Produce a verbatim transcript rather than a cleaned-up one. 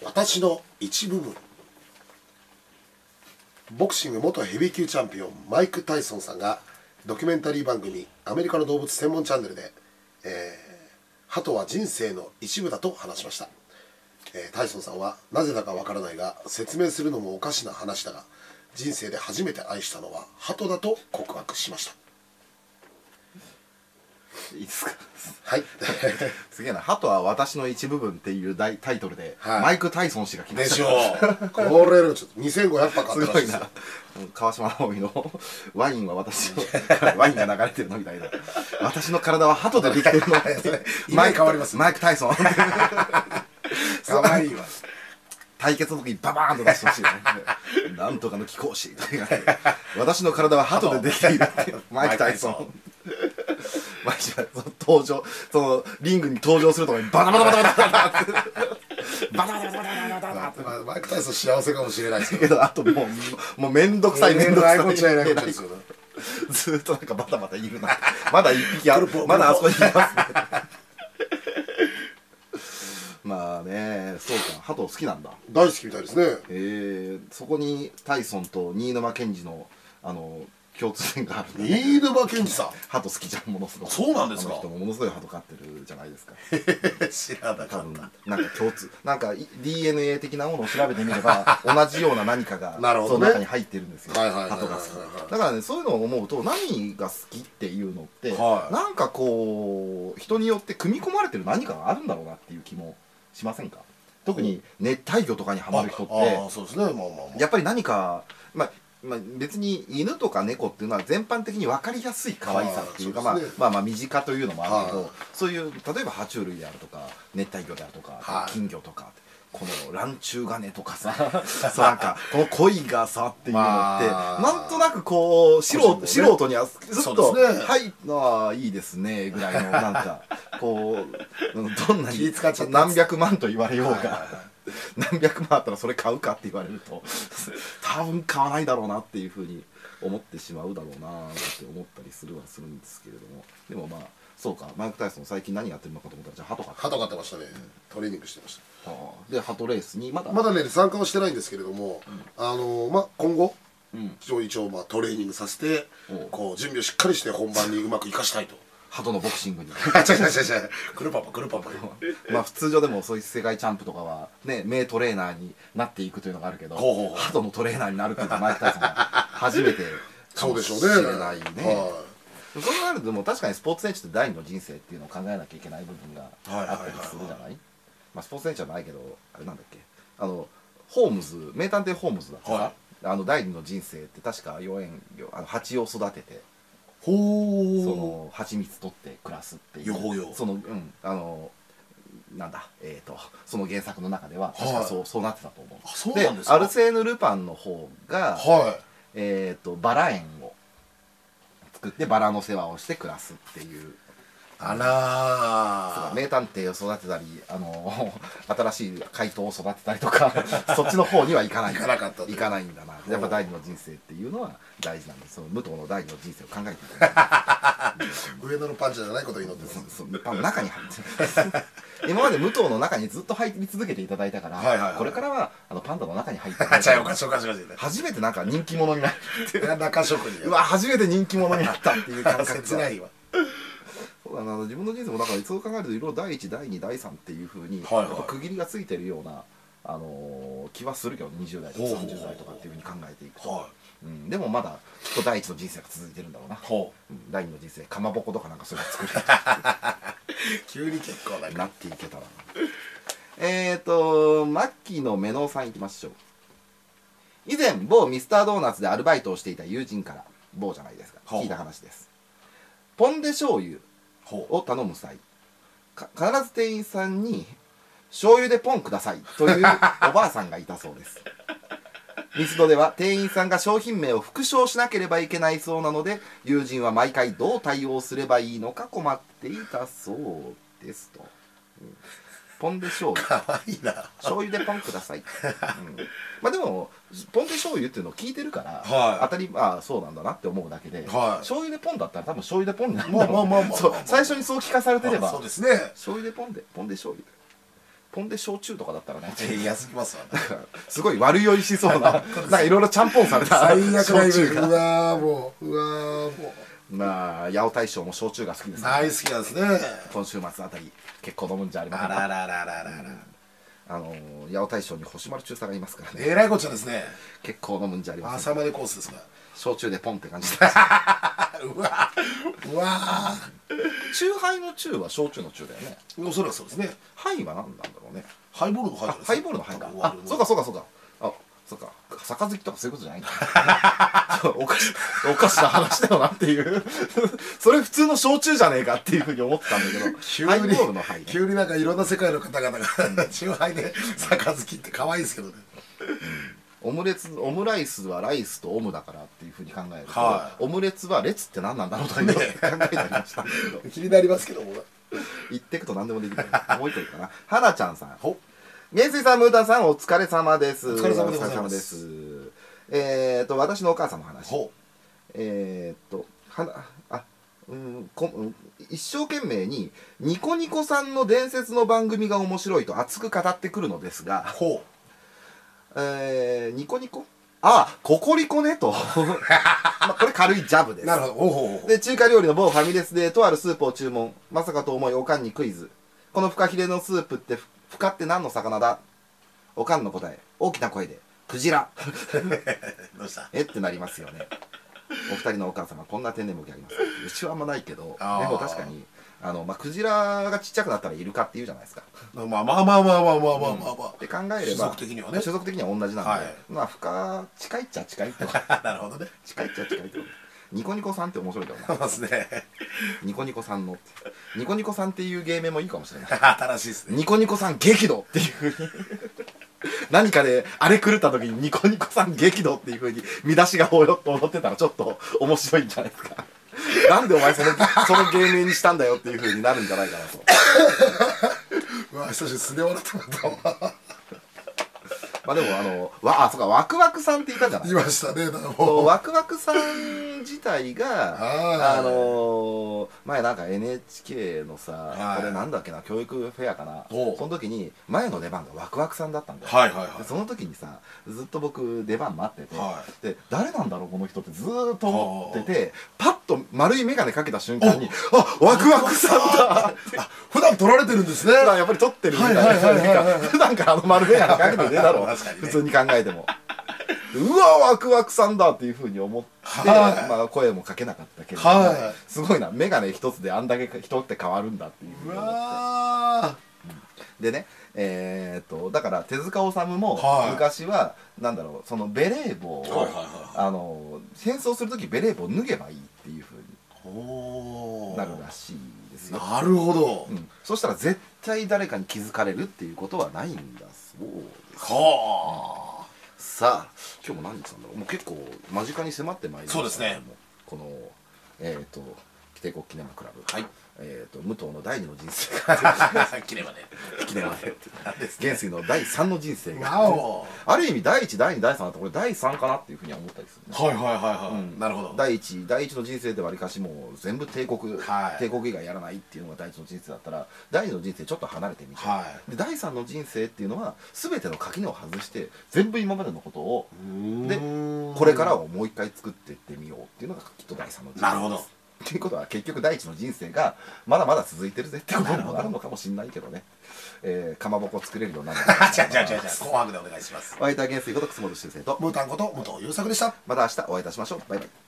私の一部分。ボクシング元ヘビー級チャンピオンマイク・タイソンさんがドキュメンタリー番組アメリカの動物専門チャンネルで、えー、鳩は人生の一部だと話しました。えー、タイソンさんはなぜだかわからないが説明するのもおかしな話だが人生で初めて愛したのは鳩だと告白しました。 いいですか。 はいすげえな。鳩は私の一部分っていうタイトルで、はい、マイク・タイソン氏が来ました。 でしょうこれちょっとにせんごひゃくパ買ったらしいですよ。 すごいな。川島直美のワインは私のワインが流れてるのみたいな。私の体は鳩でできてるのマイク変わります、 マイク・タイソンかわいいわ。 対決の時にババーンと出してほしいねなんとかの貴公子とか言って私の体は鳩でできているってマイク・タイソンマジで登場、そのリングに登場するとかにバタバタバタバタバタってバタバタバタバタバタバタ。 マイク・タイソン幸せかもしれないですけど、あともうもうめんどくさいめんどくさいこっちはこっちですよ。 ずっとなんかバタバタいるな。まだ一匹ある、まだあそこにいますね。まあね、そうか、鳩好きなんだ。 大好きみたいですね。 ええ、そこにタイソンと新沼謙治のあの共通点がある。 新沼謙治さん鳩好きじゃん、ものすごい。 そうなんですか。 あの人もものすごい鳩飼ってるじゃないですか。 知らなかった。 なんか共通、なんか ディーエヌエー 的なものを調べてみれば同じような何かがその中に入ってるんですよ。鳩が好き。だからね、そういうのを思うと何が好きっていうのってなんかこう人によって組み込まれてる何かがあるんだろうなっていう気もしませんか。特に熱帯魚とかにはまる人ってやっぱり何か、まあまあ、別に犬とか猫っていうのは全般的に分かりやすい可愛さっていうか、まあまあまあ身近というのもあるけど、そういう例えば爬虫類であるとか熱帯魚であるとか金魚とかこのランチュウガネとかさそうなんかこの恋がさっていうのってなんとなくこう素人素人にはずっと「はいああいいですね」ぐらいのなんかこうどんなに何百万と言われようが。何百万あったらそれ買うかって言われると多分買わないだろうなっていうふうに思ってしまうだろうなって思ったりするはするんですけれども、でもまあそうか、マイク・タイソン最近何やってるのかと思ったらじゃあ鳩飼って鳩飼ってましたね。トレーニングしてました。 で鳩レースにまだまだね参加はしてないんですけれども、あのまあ今後一応まあトレーニングさせてこう準備をしっかりして本番にうまく生かしたいと。 鳩のボクシングにあ違う違う違うクルパパクルパパまあ普通上でもそういう世界チャンプとかはね名トレーナーになっていくというのがあるけど、鳩のトレーナーになるっていうのはマイク・タイソンが初めてかもしれないね。そうなるともう確かにスポーツ選手って第二の人生っていうのを考えなきゃいけない部分があったりするじゃない。まあスポーツ選手じゃないけどあれなんだっけ、あのホームズ名探偵ホームズだったらあの第二の人生って確かよえんあの蜂を育ててその蜂蜜取って暮らすっていうそのうんあのなんだえっとその原作の中では確かそうそうなってたと思う。でアルセーヌ・ルパンの方がえっとバラ園を作ってバラの世話をして暮らすっていう。 あら名探偵を育てたりあの新しい怪盗を育てたりとかそっちの方にはいかないいかなかったいかないんだな。やっぱ第二の人生っていうのは大事なんです。その武藤の第二の人生を考えていかない上野のパンチじゃないことを祈ってますパンの中に入って今まで武藤の中にずっと入り続けていただいたからこれからはあのパンダの中に入って初めてなんか人気者になる中職人うわ初めて人気者になったっていう感覚切ないわ。 そうだな、自分の人生もだからそう考えるといろいろだいいちだいにだいさんっていうふうに区切りがついてるような、あのー、気はするけどにじゅうだいとかさんじゅうだいとかっていうふうに考えていくと、うん、でもまだきっとだいいちの人生が続いてるんだろうな、うん、だいにの人生かまぼことかなんかそういうの作る急に結構なっていけたらなえっとマッキーのメノウさんいきましょう。以前某ミスタードーナツでアルバイトをしていた友人から某じゃないですか聞いた話です。ポン・デ醤油を頼む際必ず店員さんに醤油でポンくださいというおばあさんがいたそうです。ミスドでは店員さんが商品名を復唱しなければいけないそうなので友人は毎回どう対応すればいいのか困っていたそうですと、うん、ポン・デ醤油かわいいな醤油でポンください、うん、まあでもポン・デ醤油っていうのを聞いてるから、はい、当たりああそうなんだなって思うだけで、はい、醤油でポンだったら多分醤油でポンになるんだろう。最初にそう聞かされてればそうですね醤油でポンでポン・デ醤油ポンで焼酎とかだったらね、 え安すぎますわ、ね、 すごい悪酔いしそうななんかいろいろちゃんぽんされた最悪なイメージ。うわーもううわーもうまあ八尾大将も焼酎が好きですね。大好きなんですね。 今週末あたり結構飲むんじゃありませんか。 あららららららら、 あの八尾大将に星丸中佐がいますからね。 えらいこっちゃですね。 結構飲むんじゃありませんか。 朝までコースですか。 焼酎でポンって感じでうわうわ酎ハイの酎は焼酎の酎だよね。 おそらくそうですね。 ハイは何なんだろうね。 ハイボールのハイじゃないですか。 ハイボールのハイか。あ、そうかそうかそうか。あ、そうか。杯とかそういうことじゃないんだ。おかしおかしな話だよなっていうそれ普通の焼酎じゃねえかっていうふうに思ってたんだけど、 急にハイボールのハイね。 急になんかいろんな世界の方々が酎ハイで杯って可愛いですけどね。 オムレツ、オムライスはライスとオムだからっていうふうに考えると、 はい、 オムレツはレツって何なんだろうとか考えてありましたんだけど気になりますけども言っていくと何でもできる。もう一個いいかな。はなちゃんさん、元帥さん、ムータンさん、お疲れ様です。 お疲れ様でございます。 えーと私のお母さんの話。えーとはなあうんこうん一生懸命にニコニコさんの伝説の番組が面白いと熱く語ってくるのですが、 ほうえー、ニコニコああココリコねとまあこれ軽いジャブです。 なるほど。ほうほうほう。 で中華料理の某ファミレスでとあるスープを注文。まさかと思いおかんにクイズ。このフカヒレのスープってフカって何の魚だ。おかんの答え大きな声でクジラどうしたえってなりますよね。お二人のお母様こんな天然向きあります。うちはあんまないけどでも確かにあの、まあ、クジラがちっちゃくなったらイルカって言うじゃないですか。 まあまあまあまあまあまあまあまあまあ、うん、 って考えれば種族的にはね種族的には同じなんで、はい、まあ深近いっちゃ近いってなるほどね。 近いっちゃ近いってニコニコさんって面白いだろうな。 そうですね。 ニコニコさんのニコニコさんっていう芸名もいいかもしれない。 新しいですね。 ニコニコさん激怒っていうふうに何かであれ狂った時にニコニコさん激怒っていうふうに見出しが踊ってたらちょっと面白いんじゃないですか。なんでお前そのその芸名にしたんだよっていうふうになるんじゃないかなと。 うわ久しぶり素で笑ってもらったわ。 まあでもあのわあそうかワクワクさんっていたじゃない。 いましたね。 ワクワクさん自体があのー、前なんか エヌエイチケー のさこれなんだっけな教育フェアかな、その時に前の出番がワクワクさんだったんだよ。はいはいはい。その時にさずっと僕出番待ってて、はい、で誰なんだろうこの人ってずーっと思っててパッと丸い眼鏡かけた瞬間にあワクワクさんだ普段撮られてるんですね。 普段やっぱり撮ってるみたいな。普段からあの丸眼鏡かけてねえだろう普通に考えても。うわワクワクさんだっていうふうに思って、はい、まあ声もかけなかったけど、はい、すごいな眼鏡一つであんだけ人って変わるんだっていうふうに思って。うわでねえー、っとだから手塚治虫も昔は、はい、なんだろうそのベレー帽を戦争する時ベレー帽を脱げばいいっていうふうになるらしいですよ。 なるほど、 うん、そしたら絶対誰かに気づかれるっていうことはないんだそうです。 はあ、 さあ今日も何日なんだろう。もう結構間近に迫ってまいりました。 そうですね。 このえっ、ー、と帝国キネマクラブ、 はい、 えっと武藤の第二の人生キネマでキネマで元帥の第三の人生がある意味第一第二第三だとこれ第三かなっていうふうには思ったりするね。 はいはいはいはい、うん、なるほど。 第一第一の人生でわりかしもう全部帝国、はい、帝国以外やらないっていうのが第一の人生だったら第二の人生ちょっと離れてみて、はい、で第三の人生っていうのは全ての垣根を外して全部今までのことをでこれからをもう一回作っていってみようっていうのがきっと第三の人生です。なるほど。っていうことは結局第一の人生がまだまだ続いてるぜってことにもなるのかもしれないけどね。えー、かまぼこ作れるようになるのか。 じゃあじゃあじゃあ紅白でお願いします。 お相手は元帥こと楠本修正とムータンこと武藤優作でした。 また明日お会いいたしましょう。バイバイ。